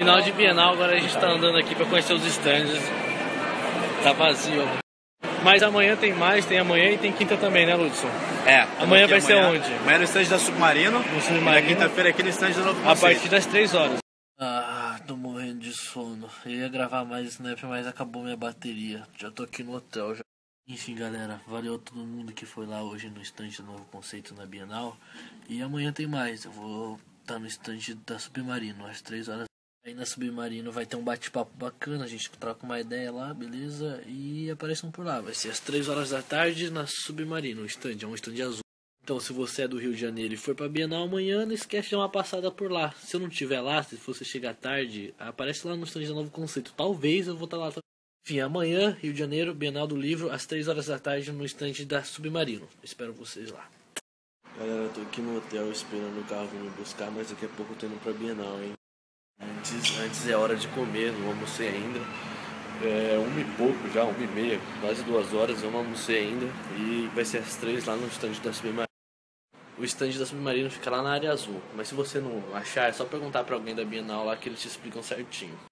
Final de Bienal, agora a gente tá andando aqui pra conhecer os stands. Tá vazio. Mas amanhã tem mais, tem amanhã e tem quinta também, né, Ludson? É. Amanhã vai ser onde? Amanhã no stand da Submarino. No Submarino. E na quinta-feira aqui no stand da Novo A Conceito. partir das 3 horas. Ah, tô morrendo de sono. Eu ia gravar mais Snap, mas acabou minha bateria. Já tô aqui no hotel já. Enfim, galera, valeu todo mundo que foi lá hoje no stand do Novo Conceito na Bienal. E amanhã tem mais. Eu vou estar no stand da Submarino às 3 horas. Aí na Submarino vai ter um bate-papo bacana, a gente troca uma ideia lá, beleza? E apareçam por lá. Vai ser às 3 horas da tarde na Submarino, o stand, é um stand azul. Então se você é do Rio de Janeiro e for pra Bienal amanhã, não esquece de dar uma passada por lá. Se eu não estiver lá, se você chegar tarde, aparece lá no stand do Novo Conceito. Talvez eu vou estar lá. Enfim, amanhã, Rio de Janeiro, Bienal do Livro, às 3 horas da tarde no stand da Submarino. Espero vocês lá. Galera, eu tô aqui no hotel esperando o carro vir me buscar, mas daqui a pouco eu tô indo pra Bienal, hein? Antes é hora de comer, não almocei ainda. É 1 e pouco já, 1h30, quase 2 horas, eu não almocei ainda. E vai ser às 3 lá no stand da Submarino. O stand da Submarino fica lá na área azul. Mas se você não achar, é só perguntar pra alguém da Bienal lá que eles te explicam certinho.